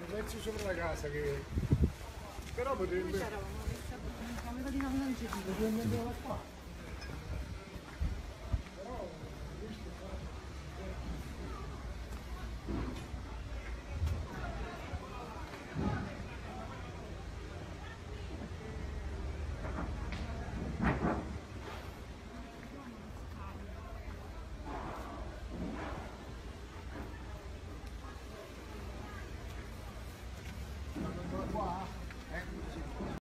pezzo sopra la casa che... Però potrebbe... C'eravamo, la camera di navigazione. Potrebbe andare qua.